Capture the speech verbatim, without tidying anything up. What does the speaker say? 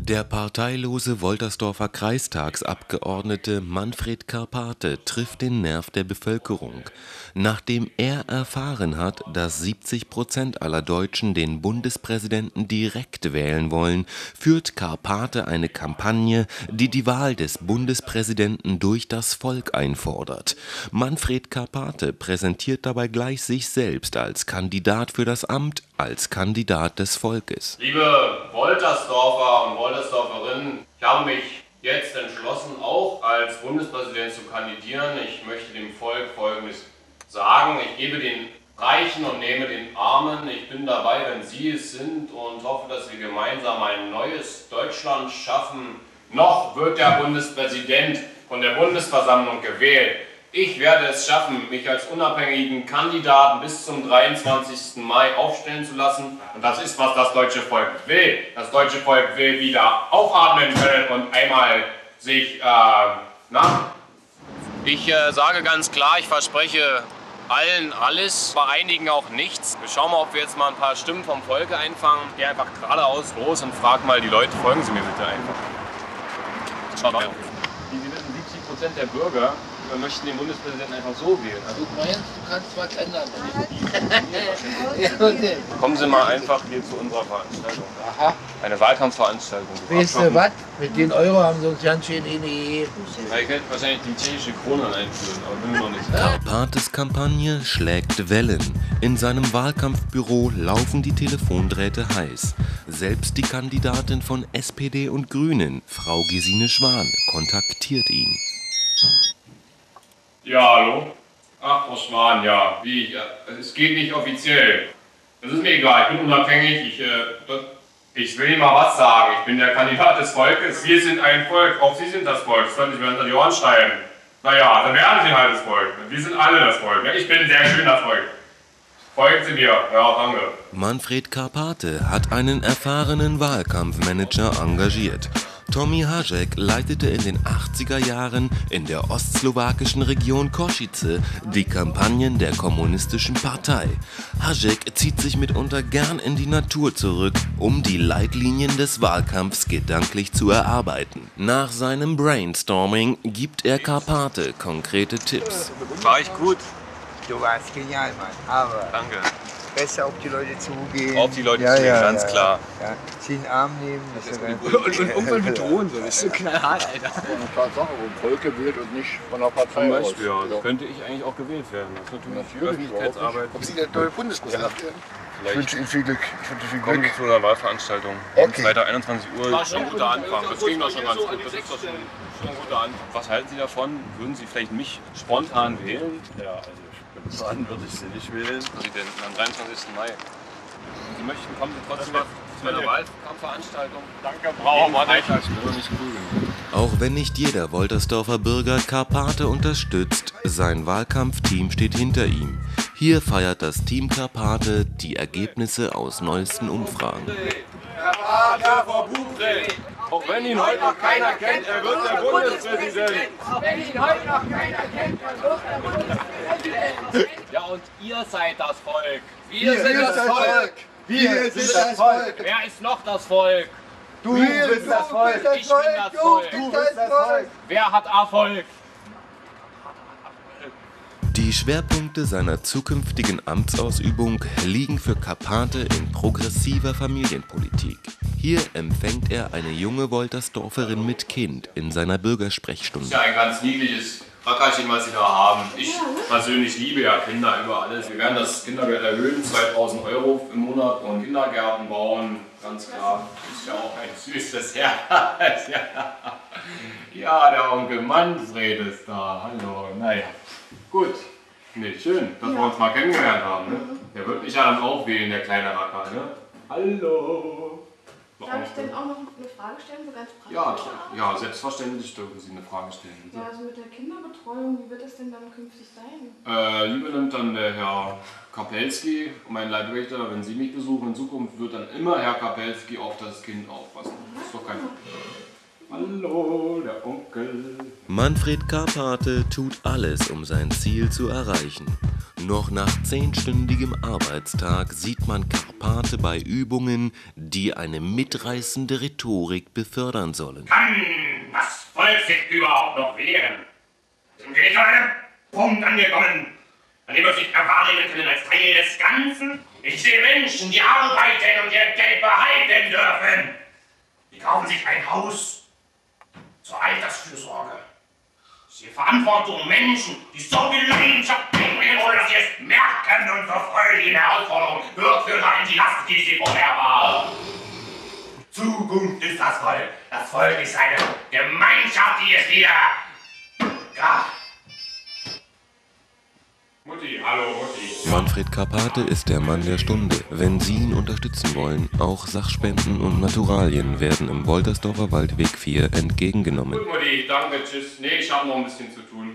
Der parteilose Woltersdorfer Kreistagsabgeordnete Manfred Karpate trifft den Nerv der Bevölkerung. Nachdem er erfahren hat, dass siebzig Prozent aller Deutschen den Bundespräsidenten direkt wählen wollen, führt Karpate eine Kampagne, die die Wahl des Bundespräsidenten durch das Volk einfordert. Manfred Karpate präsentiert dabei gleich sich selbst als Kandidat für das Amt, als Kandidat des Volkes. Liebe Woltersdorfer und Woltersdorferinnen, ich habe mich jetzt entschlossen, auch als Bundespräsident zu kandidieren. Ich möchte dem Volk Folgendes sagen: Ich gebe den Reichen und nehme den Armen. Ich bin dabei, wenn Sie es sind, und hoffe, dass wir gemeinsam ein neues Deutschland schaffen. Noch wird der Bundespräsident von der Bundesversammlung gewählt. Ich werde es schaffen, mich als unabhängigen Kandidaten bis zum dreiundzwanzigsten Mai aufstellen zu lassen. Und das ist, was das deutsche Volk will. Das deutsche Volk will wieder aufatmen können und einmal sich, äh, na? Ich äh, sage ganz klar, ich verspreche allen alles, bei einigen auch nichts. Wir schauen mal, ob wir jetzt mal ein paar Stimmen vom Volke einfangen. Ich gehe einfach geradeaus los und frage mal die Leute, folgen Sie mir bitte einfach. Schau mal. Wie Sie wissen, siebzig Prozent der Bürger wir möchten den Bundespräsidenten einfach so wählen. Also, du meinst, du kannst was ändern? Ja, okay. Kommen Sie mal einfach hier zu unserer Veranstaltung. Aha. Eine Wahlkampfveranstaltung. Weißt du was? Mit den Euro haben sie uns ganz schön in die... Ja, ich werde wahrscheinlich die tschechische Krone einführen, aber bin mir noch nicht. Karpates Kampagne schlägt Wellen. In seinem Wahlkampfbüro laufen die Telefondrähte heiß. Selbst die Kandidatin von S P D und Grünen, Frau Gesine Schwan, kontaktiert ihn. Ja, hallo? Ach, Frau Schwan, ja. Wie ich, ja. Es geht nicht offiziell. Das ist mir egal, ich bin unabhängig. Ich, äh, das, ich will Ihnen mal was sagen. Ich bin der Kandidat des Volkes. Wir sind ein Volk. Auch Sie sind das Volk. Das könnte ich mir unter die Ohren schreiben. Naja, dann werden Sie halt das Volk. Wir sind alle das Volk. Ich bin sehr schön das Volk. Folgen Sie mir. Ja, danke. Manfred Karpate hat einen erfahrenen Wahlkampfmanager engagiert. Tommy Hašek leitete in den achtziger Jahren in der ostslowakischen Region Košice die Kampagnen der kommunistischen Partei. Hašek zieht sich mitunter gern in die Natur zurück, um die Leitlinien des Wahlkampfs gedanklich zu erarbeiten. Nach seinem Brainstorming gibt er Karpate konkrete Tipps. War ich gut? Du warst genial, Mann. Aber danke. Besser auf die Leute zugehen. Auf die Leute ja, zugehen, ja, ganz ja, klar. Ja. Sie in den Arm nehmen. Das das ist ist ja Und, und irgendwann bedrohen, so. Das ist so knallhart, Alter. Das ist eine Tatsache, wo ein Volk gewählt und nicht von der Partei Zum aus. Beispiel, ja. Das könnte ich eigentlich auch gewählt werden. Das ist natürlich, Natürlich, Öffentlichkeitsarbeit. ob Sie der neue Bundespräsident werden? Ich wünsche Ihnen viel Glück. Ich wünsche viel Kommen Glück. Sie zu einer Wahlveranstaltung. Okay. Freitag einundzwanzig Uhr. Das ist schon ein guter Anfang. Das ging doch schon ganz gut. Das ist doch schon, schon ein guter Anfang. Was halten Sie davon? Würden Sie vielleicht mich spontan wählen? Ja, also spontan würde ich sie nicht wählen. Präsidenten am dreiundzwanzigsten Mai. Sie möchten, kommen Sie trotzdem zu einer Wahlkampfveranstaltung? Danke, brauchen wir nicht. Auch wenn nicht jeder Woltersdorfer Bürger Karpate unterstützt, sein Wahlkampfteam steht hinter ihm. Hier feiert das Team Karpate die Ergebnisse aus neuesten Umfragen. Karpate vor Buchfeld! Auch wenn ihn heute noch keiner kennt, er wird der Bundespräsident! Auch wenn ihn heute noch keiner kennt, er wird der Bundespräsident! Ja, und ihr seid das Volk! Wir sind das Volk! Wir sind das Volk! Wer ist noch das Volk? Du bist das Volk! Ich bin das Volk! Du bist das Volk! Wer hat Erfolg? Die Schwerpunkte seiner zukünftigen Amtsausübung liegen für Karpate in progressiver Familienpolitik. Hier empfängt er eine junge Woltersdorferin mit Kind in seiner Bürgersprechstunde. Das ist ja ein ganz niedliches Rackerchen, was Sie da haben. Ich persönlich liebe ja Kinder über alles. Wir werden das Kindergeld erhöhen, zweitausend Euro im Monat, und Kindergärten bauen, ganz klar. Das ist ja auch ein süßes Herz. Ja, der Onkel Manfred ist da. Hallo, naja. Gut. Nee, schön, dass wir uns mal kennengelernt haben. Ne? Der wird mich ja dann auch wählen, der kleine Racker. Ne? Hallo. Darf ich denn auch noch eine Frage stellen, so ganz praktisch? Ja, ja, selbstverständlich dürfen Sie eine Frage stellen. Bitte. Ja, also mit der Kinderbetreuung, wie wird das denn dann künftig sein? Äh, die übernimmt dann der Herr Kapelski, mein Leibwächter. Wenn Sie mich besuchen in Zukunft, wird dann immer Herr Kapelski auf das Kind aufpassen. Das ist doch kein Problem. Hallo, der Onkel. Manfred Karpate tut alles, um sein Ziel zu erreichen. Noch nach zehnstündigem Arbeitstag sieht man Karpate bei Übungen, die eine mitreißende Rhetorik befördern sollen. Kann das Volk sich überhaupt noch wehren? Sind wir nicht an einem Punkt angekommen, an dem wir sich erwahrnehmen können als Teil des Ganzen? Ich sehe Menschen, die arbeiten und ihr Geld behalten dürfen. Die kaufen sich ein Haus zur Altersfürsorge. Ich sehe Verantwortung Menschen, die so viel Leidenschaft bringen, ohne dass sie es merken und so freudig in der Herausforderung wird für dahin die Last, die sie vorher war. Zukunft ist das Volk. Das Volk ist eine Gemeinschaft, die es wieder... Ja. Mutti, hallo Mutti. Manfred Karpate ist der Mann der Stunde. Wenn Sie ihn unterstützen wollen, auch Sachspenden und Naturalien werden im Woltersdorfer Waldweg vier entgegengenommen. Gut, Mutti, danke, tschüss. Nee, ich habe noch ein bisschen zu tun.